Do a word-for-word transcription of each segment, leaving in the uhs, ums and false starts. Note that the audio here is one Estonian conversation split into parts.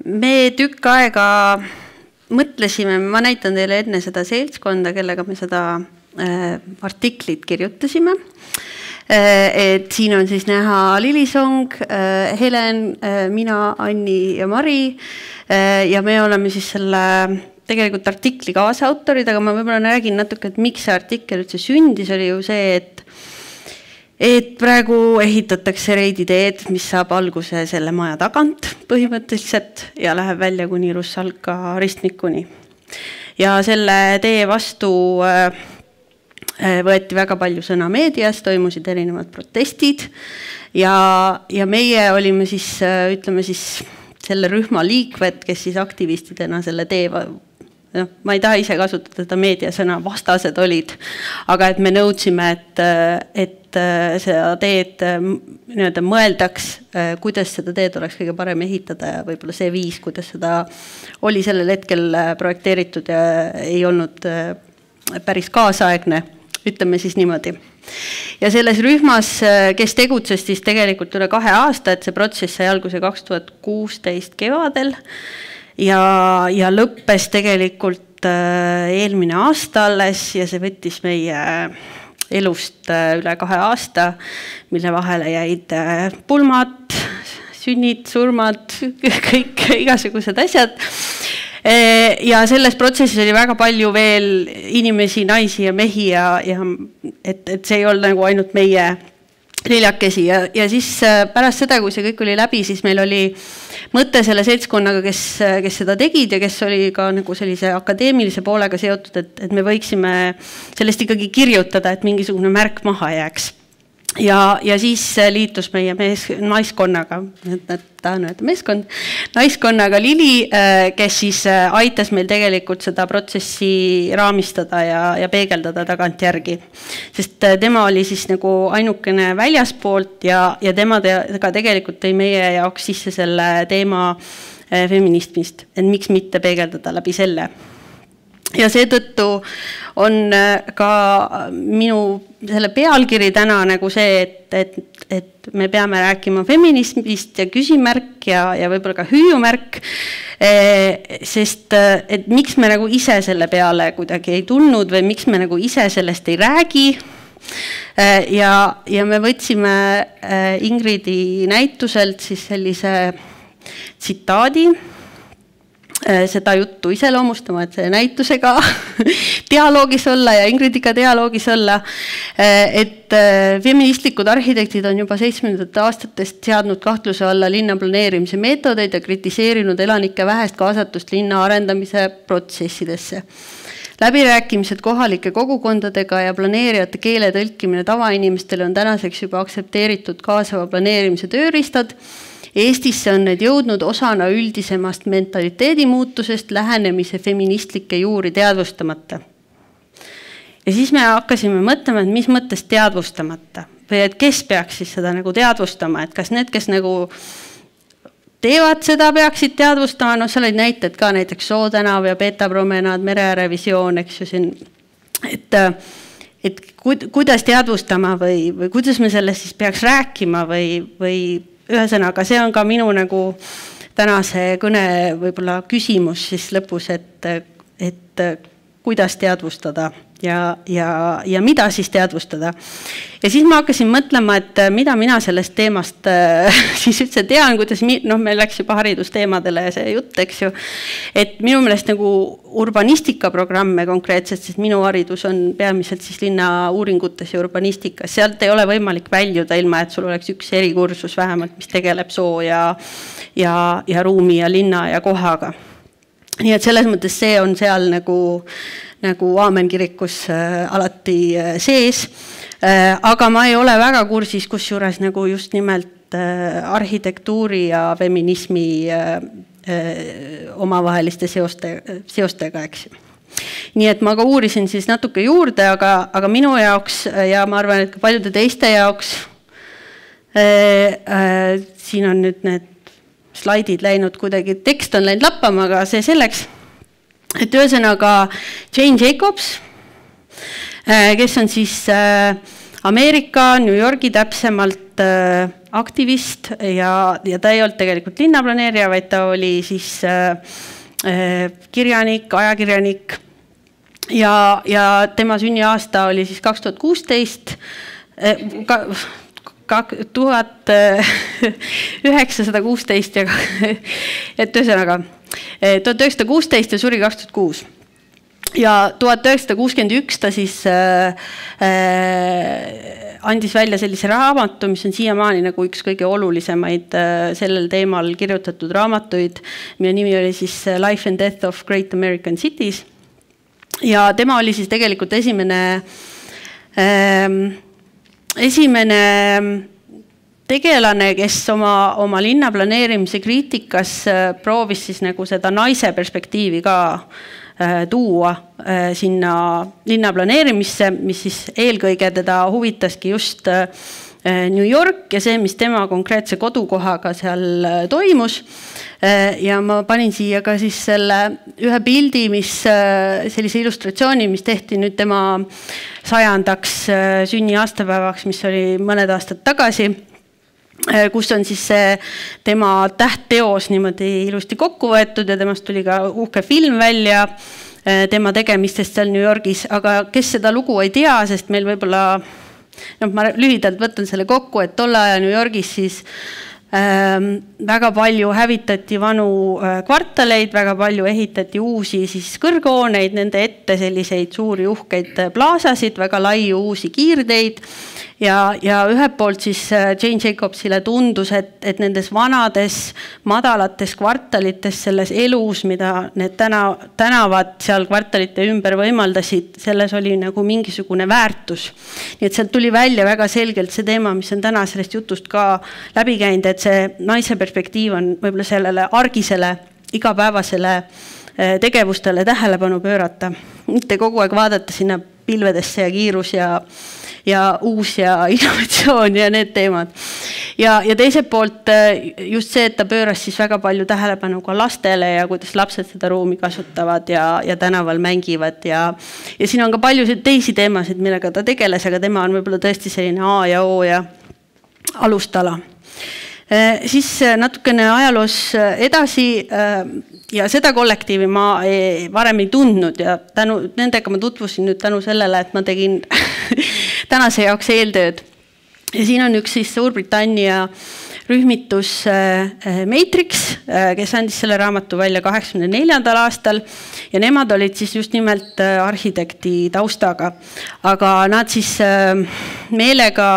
me tükk aega mõtlesime, ma näitan teile enne seda seltskonda, kellega me seda äh, artiklit kirjutasime. Äh, et siin on siis näha Lilisong, äh, Helen, äh, mina, Anni ja Mari äh, ja me oleme siis selle tegelikult artikli kaasautorid, aga ma võib-olla räägin natuke, et miks see artikkel üldse sündis, oli ju see, et et praegu ehitatakse reiditeed, mis saab alguse selle maja tagant põhimõtteliselt ja läheb välja kuni Russalka ristmikuni. Ja selle tee vastu võeti väga palju sõna meedias, toimusid erinevad protestid ja, ja meie olime siis, ütleme siis selle rühma liikmed, kes siis aktivistidena selle tee No, ma ei taha ise kasutada seda meediasõna, vastased olid, aga et me nõudsime, et, et seda teed nii-öelda mõeldaks, kuidas seda teed oleks kõige parem ehitada ja võib-olla see viis, kuidas seda oli sellel hetkel projekteeritud ja ei olnud päris kaasaegne, ütleme siis niimoodi. Ja selles rühmas, kes tegutses siis tegelikult üle kahe aasta, et see protsess sai alguse kaks tuhat kuusteist kevadel, Ja, ja lõppes tegelikult eelmine aasta alles ja see võttis meie elust üle kahe aasta, mille vahele jäid pulmad, sünnid, surmad, kõik igasugused asjad. Ja selles protsessis oli väga palju veel inimesi, naisi ja mehi ja, ja et, et see ei olnud nagu ainult meie neljakesi ja, ja siis pärast seda, kui see kõik oli läbi, siis meil oli mõte selle seltskonnaga, kes, kes seda tegid ja kes oli ka nagu sellise akadeemilise poolega seotud, et, et me võiksime sellest ikkagi kirjutada, et mingisugune märk maha jääks. Ja, ja siis liitus meie mees, naiskonnaga, tahan öelda meeskond, naiskonnaga Lili, kes siis aitas meil tegelikult seda protsessi raamistada ja, ja peegeldada tagant järgi. Sest tema oli siis nagu ainukene väljaspoolt ja, ja tema ka tegelikult tõi meie jaoks sisse selle teema feminismist, et miks mitte peegeldada läbi selle. Ja seetõttu on ka minu selle pealkiri täna nagu see, et, et, et me peame rääkima feminismist ja küsimärk ja, ja võib-olla ka hüüumärk, sest et miks me nagu ise selle peale kuidagi ei tulnud või miks me nagu ise sellest ei räägi. Ja, ja me võtsime Ingridi näituselt siis sellise tsitaadi, seda juttu iseloomustama, et see näitusega dialoogis olla ja Ingridiga dialoogis olla, et feministlikud arhitektid on juba seitsmendate aastatest seadnud kahtluse alla linna planeerimise meetodeid ja kritiseerinud elanike vähest kaasatust linna arendamise protsessidesse. Läbirääkimised kohalike kogukondadega ja planeerijate keele tõlkimine tavainimestele on tänaseks juba aktsepteeritud kaasava planeerimise tööriistad. Eestisse on need jõudnud osana üldisemast mentaliteedi muutusest lähenemise feministlike juuri teadvustamata. Ja siis me hakkasime mõtlema, et mis mõttes teadvustamata või et kes peaks siis seda nagu teadvustama, et kas need, kes nagu teevad seda, peaksid teadvustama, no seal olid näited ka näiteks Sootänav ja Beta promenaad, Mereääre visioon, eks ju siin, et, et kuidas teadvustama või, või kuidas me sellest siis peaks rääkima või, või ühesõnaga, see on ka minu nagu tänase kõne võib-olla küsimus siis lõpus, et, et kuidas teadvustada ja, ja, ja mida siis teadvustada. Ja siis ma hakkasin mõtlema, et mida mina sellest teemast siis üldse tean, kuidas no, meil läks juba haridusteemadele see jutt, eks ju. Et minu meelest nagu urbanistikaprogramme konkreetselt, sest minu haridus on peamiselt siis linna uuringutes ja urbanistikas. Sealt ei ole võimalik väljuda ilma, et sul oleks üks erikursus vähemalt, mis tegeleb soo ja, ja, ja ruumi ja linna ja kohaga. Nii et selles mõttes see on seal nagu, nagu Aamen kirikus äh, alati äh, sees, äh, aga ma ei ole väga kursis, kus juures nagu just nimelt äh, arhitektuuri ja feminismi äh, äh, omavaheliste seoste, seostega, eks. Nii et ma ka uurisin siis natuke juurde, aga, aga minu jaoks ja ma arvan, et ka paljude teiste jaoks äh, äh, siin on nüüd need slaidid läinud kuidagi, tekst on läinud lappama, aga see selleks, et ühesõnaga Jane Jacobs, kes on siis Ameerika, New Yorgi täpsemalt aktivist ja, ja ta ei olnud tegelikult linnaplaneerija, vaid ta oli siis kirjanik, ajakirjanik ja, ja tema sünniaasta oli siis kaks tuhat kuusteist, tuhat üheksasada kuusteist ja et ühesõnaga tuhat üheksasada kuusteist ja suri kaks tuhat kuus. Ja tuhat üheksasada kuuskümmend üks ta siis äh, äh, andis välja sellise raamatu, mis on siiamaani nagu üks kõige olulisemaid äh, sellel teemal kirjutatud raamatuid, mille nimi oli siis Life and Death of Great American Cities. Ja tema oli siis tegelikult esimene äh, esimene tegelane, kes oma, oma linnaplaneerimise kriitikas äh, proovis siis nagu seda naise perspektiivi ka tuua sinna linnaplaneerimisse, mis siis eelkõige teda huvitaski just New York ja see, mis tema konkreetse kodukohaga seal toimus. Ja ma panin siia ka siis selle ühe pildi, mis sellise illustratsiooni, mis tehti nüüd tema sajandaks sünni aastapäevaks, mis oli mõned aastad tagasi, kus on siis see tema tähtteos niimoodi ilusti kokku võetud ja temast tuli ka uhke film välja tema tegemistest seal New Yorgis, aga kes seda lugu ei tea, sest meil võib-olla, no ma lühidalt võtan selle kokku, et tolle aja New Yorgis siis ähm, väga palju hävitati vanu kvartaleid, väga palju ehitati uusi siis kõrghooneid, nende ette selliseid suuri uhkeid plaasasid, väga laiu uusi kiirteid. Ja, ja ühelt poolt siis Jane Jacobsile tundus, et, et nendes vanades madalates kvartalites selles elus, mida need täna, tänavad seal kvartalite ümber võimaldasid, selles oli nagu mingisugune väärtus. Nii et sealt tuli välja väga selgelt see teema, mis on täna sellest jutust ka läbi käinud, et see naise perspektiiv on võib-olla sellele argisele, igapäevasele tegevustele tähelepanu pöörata. Mitte kogu aeg vaadata sinna pilvedesse ja kiirus ja ja uus ja innovatsioon ja need teemad. Ja, ja teiselt poolt just see, et ta pööras siis väga palju tähelepanu ka lastele ja kuidas lapsed seda ruumi kasutavad ja, ja tänaval mängivad. Ja, ja siin on ka palju teisi teemasid, millega ta tegeles, aga tema on võib-olla tõesti selline A ja O ja alustala. Siis natukene ajaloos edasi ja seda kollektiivi ma ei, varem ei tundnud ja tänu, nendega ma tutvusin nüüd tänu sellele, et ma tegin tänase jaoks eeltööd. Ja siin on üks siis Suurbritannia rühmitus Matrix, kes andis selle raamatu välja kaheksakümne neljandal aastal ja nemad olid siis just nimelt arhitekti taustaga. Aga nad siis meelega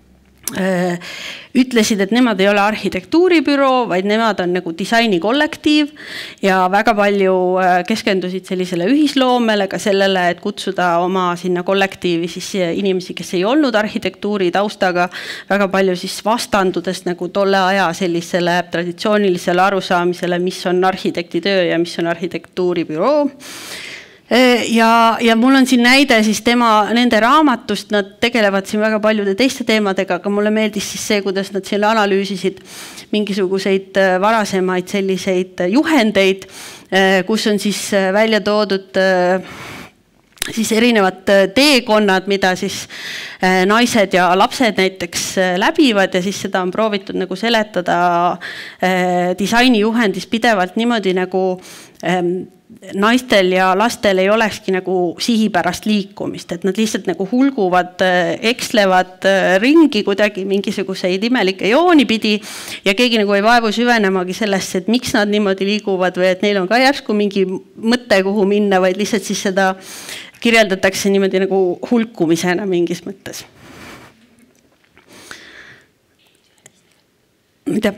ütlesid, et nemad ei ole arhitektuuribüroo, vaid nemad on nagu disainikollektiiv ja väga palju keskendusid sellisele ühisloomele ka sellele, et kutsuda oma sinna kollektiivi siis inimesi, kes ei olnud arhitektuuri taustaga, väga palju siis vastandudest nagu tolle aja sellisele traditsioonilisele arusaamisele, mis on arhitekti töö ja mis on arhitektuuribüroo. Ja, ja mul on siin näide siis tema nende raamatust, nad tegelevad siin väga paljude teiste teemadega, aga mulle meeldis siis see, kuidas nad siin analüüsisid mingisuguseid varasemaid selliseid juhendeid, kus on siis välja toodud siis erinevad teekonnad, mida siis naised ja lapsed näiteks läbivad ja siis seda on proovitud nagu seletada disainijuhendis pidevalt niimoodi nagu naistel ja lastel ei olekski nagu sihipärast liikumist, et nad lihtsalt nagu hulguvad, ekslevad ringi kuidagi mingisuguseid imelikke jooni pidi ja keegi nagu ei vaevu süvenemagi sellesse, et miks nad niimoodi liiguvad või et neil on ka järsku mingi mõte, kuhu minna, vaid lihtsalt siis seda kirjeldatakse niimoodi nagu hulkumisena mingis mõttes. Mida?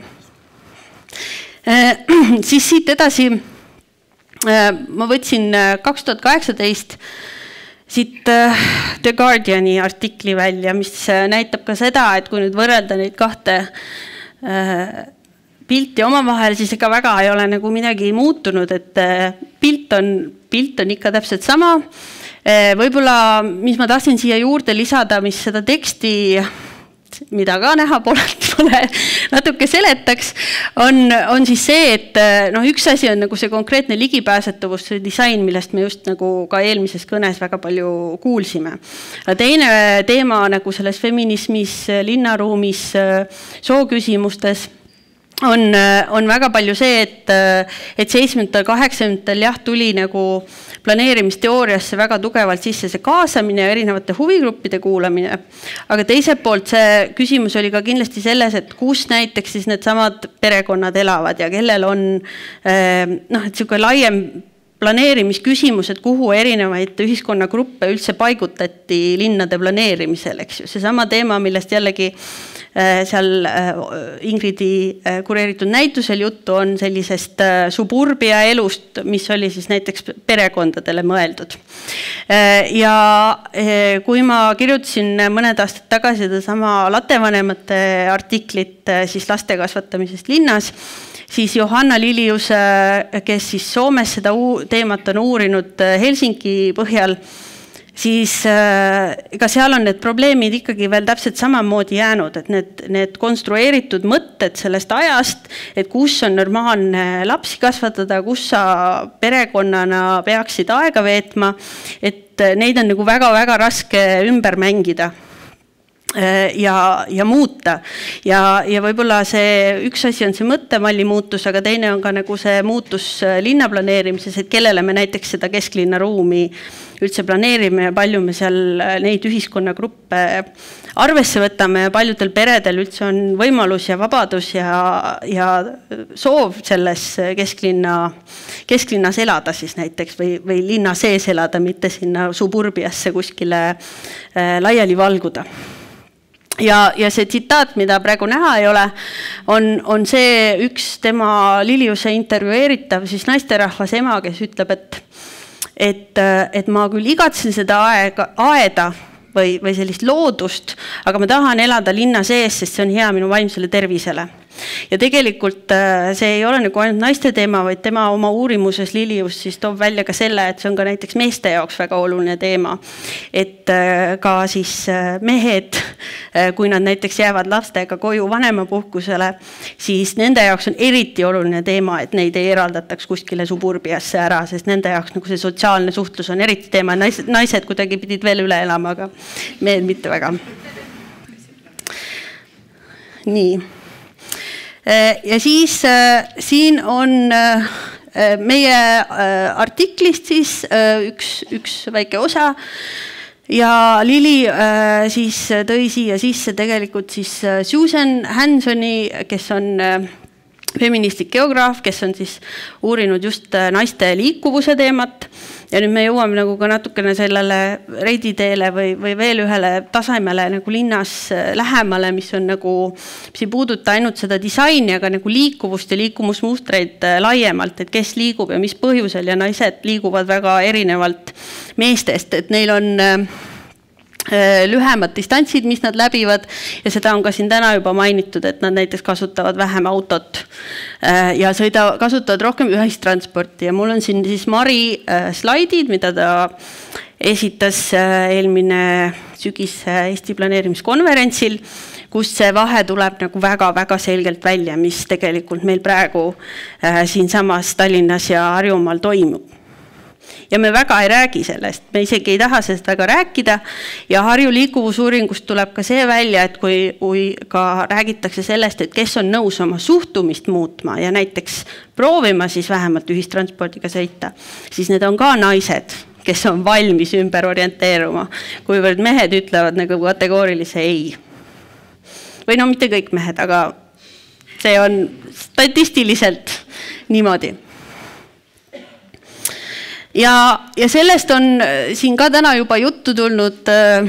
Siis siit edasi ma võtsin kaks tuhat kaheksateist siit The Guardiani artikli välja, mis näitab ka seda, et kui nüüd võrrelda neid kahte pilti omavahel, siis ega väga ei ole nagu midagi muutunud, et pilt on, pilt on ikka täpselt sama. Võib-olla, mis ma tahtsin siia juurde lisada, mis seda teksti, mida ka näha polnud, võib-olla natuke seletaks, on, on siis see, et noh, üks asi on nagu see konkreetne ligipääsetavus, see disain, millest me just nagu ka eelmises kõnes väga palju kuulsime. Teine teema nagu selles feminismis, linnaruumis, sooküsimustes on, on väga palju see, et, et seitsmekümnendatel, kaheksakümnendatel jah, tuli nagu planeerimisteooriasse väga tugevalt sisse see kaasamine ja erinevate huvigruppide kuulamine. Aga teiselt poolt see küsimus oli ka kindlasti selles, et kus näiteks siis need samad perekonnad elavad ja kellel on noh, et selline laiem planeerimisküsimus, et kuhu erinevaid ühiskonnagruppe üldse paigutati linnade planeerimisel, eks ju. See sama teema, millest jällegi seal Ingridi kureeritud näitusel juttu on sellisest suburbia elust, mis oli siis näiteks perekondadele mõeldud. Ja kui ma kirjutasin mõned aastad tagasi seda sama latevanemate artiklit siis laste kasvatamisest linnas, siis Johanna Lilius, kes siis Soomes seda teemat on uurinud Helsingi põhjal, siis ka seal on need probleemid ikkagi veel täpselt samamoodi jäänud, et need, need konstrueeritud mõtted sellest ajast, et kus on normaalne lapsi kasvatada, kus sa perekonnana peaksid aega veetma, et neid on nagu väga-väga raske ümber mängida. Ja, ja muuta. Ja, ja võib-olla see üks asi on see mõttemalli muutus, aga teine on ka nagu see muutus linnaplaneerimises, et kellele me näiteks seda kesklinna ruumi üldse planeerime ja palju me seal neid ühiskonnagruppe arvesse võtame ja paljudel peredel üldse on võimalus ja vabadus ja, ja soov selles kesklinna, kesklinnas elada siis näiteks või, või linna sees elada, mitte sinna suburbiasse kuskile laiali valguda. Ja, ja see tsitaat, mida praegu näha ei ole, on, on see üks tema Liliuse intervjueeritav siis naisterahvas ema, kes ütleb, et, et, et ma küll igatsen seda aega, aeda või, või sellist loodust, aga ma tahan elada linna sees, sest see on hea minu vaimsele tervisele. Ja tegelikult see ei ole nagu ainult naiste teema, vaid tema oma uurimuses Lilius siis toob välja ka selle, et see on ka näiteks meeste jaoks väga oluline teema. Et ka siis mehed, kui nad näiteks jäävad lastega koju vanemapuhkusele, siis nende jaoks on eriti oluline teema, et neid ei eraldataks kuskile suburbiasse ära, sest nende jaoks nagu see sotsiaalne suhtlus on eriti teema. Naised, naised kuidagi pidid veel üle elama, aga mehed mitte väga. Nii. Ja siis siin on meie artiklist siis üks, üks väike osa ja Lili siis tõi siia sisse tegelikult siis Susan Hansoni, kes on feministlik geograaf, kes on siis uurinud just naiste liikuvuse teemat. Ja nüüd me jõuame nagu ka natukene sellele reiditeele või, või veel ühele tasemele nagu linnas lähemale, mis on nagu, mis ei puuduta ainult seda disaini, aga nagu liikuvust ja liikumusmustreid laiemalt, et kes liigub ja mis põhjusel ja naised liiguvad väga erinevalt meestest, et neil on lühemad distantsid, mis nad läbivad ja seda on ka siin täna juba mainitud, et nad näiteks kasutavad vähem autot ja sõida, kasutavad rohkem ühistransporti ja mul on siin siis Mari slaidid, mida ta esitas eelmine sügis Eesti planeerimiskonverentsil, kus see vahe tuleb nagu väga-väga selgelt välja, mis tegelikult meil praegu siinsamas Tallinnas ja Harjumaal toimub. Ja me väga ei räägi sellest, me isegi ei taha sellest väga rääkida ja Harju liikuvusuuringust tuleb ka see välja, et kui, kui ka räägitakse sellest, et kes on nõus oma suhtumist muutma ja näiteks proovima siis vähemalt ühistranspordiga sõita, siis need on ka naised, kes on valmis ümber orienteeruma, kuivõrd mehed ütlevad nagu kategoorilise ei. Või no mitte kõik mehed, aga see on statistiliselt niimoodi. Ja, ja sellest on siin ka täna juba juttu tulnud,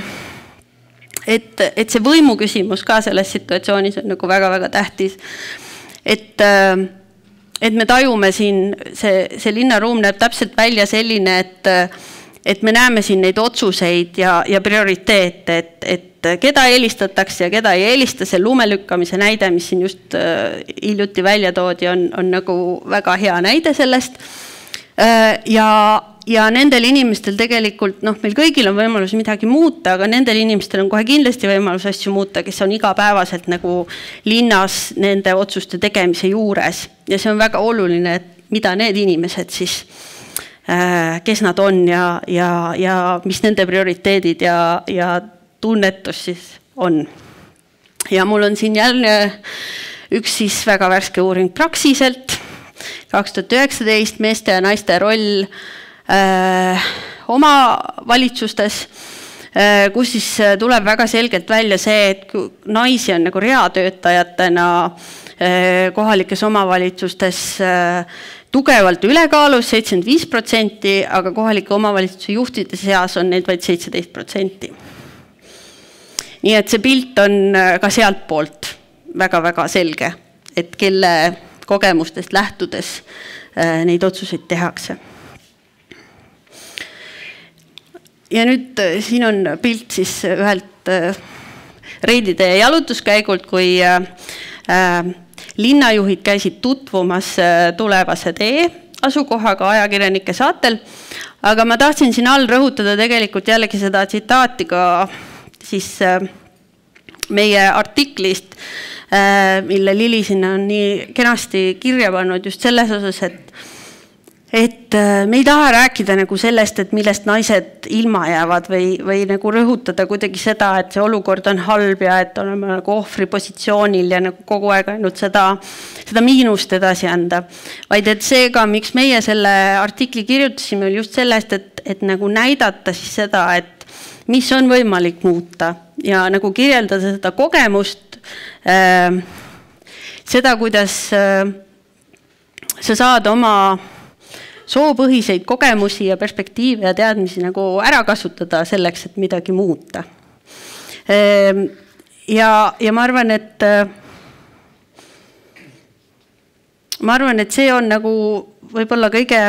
et, et see võimu küsimus ka selles situatsioonis on nagu väga-väga tähtis. Et, et me tajume siin, see, see linnaruum näeb täpselt välja selline, et, et me näeme siin neid otsuseid ja, ja prioriteete, et, et keda eelistatakse ja keda ei eelista, see lumelükkamise näide, mis siin just hiljuti välja toodi, on, on nagu väga hea näide sellest. Ja, ja nendel inimestel tegelikult, noh, meil kõigil on võimalus midagi muuta, aga nendel inimestel on kohe kindlasti võimalus asju muuta, kes on igapäevaselt nagu linnas nende otsuste tegemise juures. Ja see on väga oluline, et mida need inimesed siis, kes nad on ja, ja, ja mis nende prioriteedid ja, ja tunnetus siis on. Ja mul on siin jälle üks siis väga värske uuring Praxiselt, kaks tuhat üheksateist meeste ja naiste roll äh, oma valitsustes, äh, kus siis tuleb väga selgelt välja see, et naisi on nagu reatöötajatena äh, kohalikes omavalitsustes äh, tugevalt ülekaalus seitsekümmend viis protsenti, aga kohalike omavalitsuse juhtide seas on neid vaid seitseteist protsenti. Nii et see pilt on ka sealt poolt väga-väga selge, et kelle kogemustest lähtudes neid otsuseid tehakse. Ja nüüd siin on pilt siis ühelt reidide ja jalutuskäigult, kui linnajuhid käisid tutvumas tulevase tee asukohaga ajakirjanike saatel, aga ma tahtsin siin all rõhutada tegelikult jällegi seda tsitaati ka siis meie artiklist, mille Lili sinna on nii kenasti kirja pannud just selles osas, et, et me ei taha rääkida nagu sellest, et millest naised ilma jäävad või, või nagu rõhutada kuidagi seda, et see olukord on halb ja et oleme nagu ohvri positsioonil ja nagu kogu aeg ainult seda, seda miinust edasi anda. Vaid et seega, miks meie selle artikli kirjutasime, oli just sellest, et, et nagu näidata siis seda, et mis on võimalik muuta ja nagu kirjeldada seda kogemust, äh, seda, kuidas äh, sa saad oma soopõhiseid kogemusi ja perspektiive ja teadmisi nagu ära kasutada selleks, et midagi muuta. Äh, ja, ja ma arvan, et äh, ma arvan, et see on nagu võib-olla kõige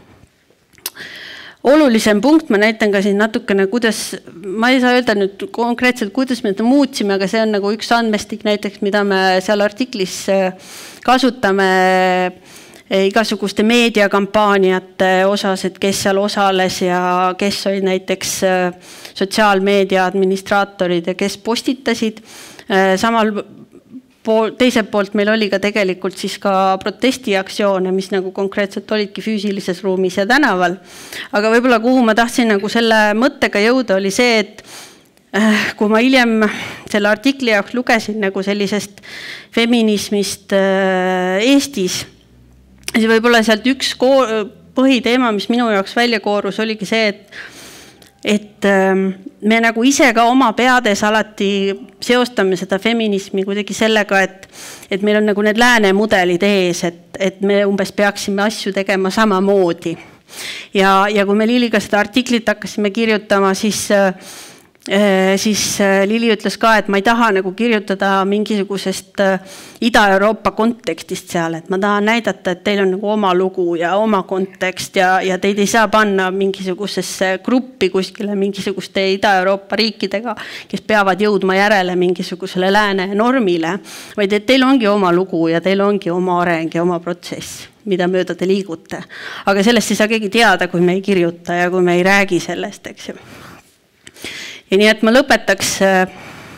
olulisem punkt, ma näitan ka siin natukene, kuidas, ma ei saa öelda nüüd konkreetselt, kuidas me seda muutsime, aga see on nagu üks andmestik näiteks, mida me seal artiklis kasutame igasuguste meediakampaaniate osas, et kes seal osales ja kes oli näiteks sotsiaalmeedia administraatorid ja kes postitasid. Samal pool, teiselt poolt meil oli ka tegelikult siis ka protestiaktsioone, mis nagu konkreetselt olidki füüsilises ruumis ja tänaval. Aga võib-olla kuhu ma tahtsin nagu selle mõttega jõuda oli see, et kui ma hiljem selle artikli jaoks lugesin nagu sellisest feminismist Eestis, siis võib-olla sealt üks põhiteema, mis minu jaoks välja koorus, oligi see, et et me nagu ise ka oma peades alati seostame seda feminismi kuidagi sellega, et, et meil on nagu need lääne mudelid ees, et, et me umbes peaksime asju tegema samamoodi. Ja, ja kui me Liliga seda artiklit hakkasime kirjutama, siis, siis Lili ütles ka, et ma ei taha nagu kirjutada mingisugusest Ida-Euroopa kontekstist seal, et ma tahan näidata, et teil on nagu oma lugu ja oma kontekst ja, ja teid ei saa panna mingisugusesse gruppi kuskile mingisuguste Ida-Euroopa riikidega, kes peavad jõudma järele mingisugusele lääne normile, vaid et teil ongi oma lugu ja teil ongi oma areng ja oma protsess, mida mööda te liigute. Aga sellest ei saa keegi teada, kui me ei kirjuta ja kui me ei räägi sellest, eks ju. Ja nii, et ma lõpetaks äh,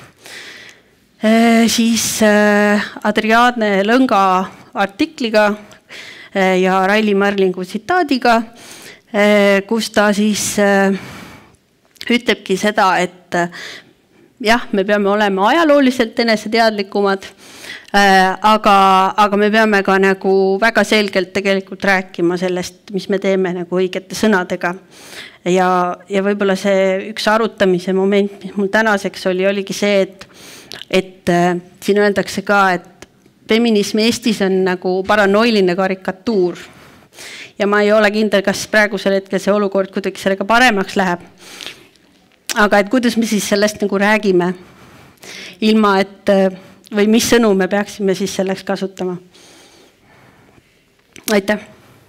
siis äh, Adriaane Lõnga artikliga äh, ja Raili Marlingu tsitaadiga, äh, kus ta siis äh, ütlebki seda, et äh, jah, me peame olema ajalooliselt eneseteadlikumad, äh, aga, aga me peame ka nagu väga selgelt tegelikult rääkima sellest, mis me teeme nagu õigete sõnadega. Ja, ja võib-olla see üks arutamise moment, mis mul tänaseks oli, oligi see, et, et äh, siin öeldakse ka, et feminism Eestis on nagu paranoiline karikatuur. Ja ma ei ole kindel, kas praegusel hetkel see olukord kuidagi sellega paremaks läheb. Aga et kuidas me siis sellest nagu räägime, ilma et, või mis sõnu me peaksime siis selleks kasutama. Aitäh!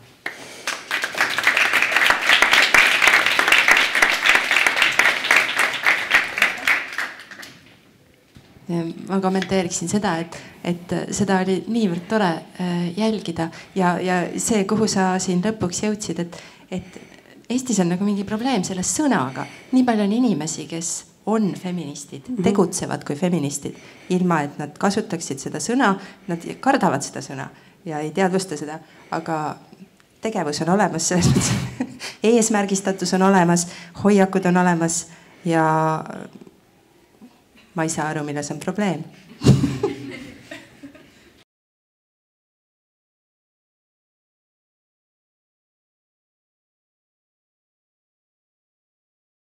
Ma kommenteeriksin seda, et, et seda oli niivõrd tore jälgida ja, ja see, kuhu sa siin lõpuks jõudsid, et, et Eestis on nagu mingi probleem selle sõnaga. Nii palju on inimesi, kes on feministid, mm-hmm. tegutsevad kui feministid, ilma et nad kasutaksid seda sõna, nad kardavad seda sõna ja ei teadvusta seda, aga tegevus on olemas, selles mõttes eesmärgistatus on olemas, hoiakud on olemas ja ma ei saa aru, milles on probleem.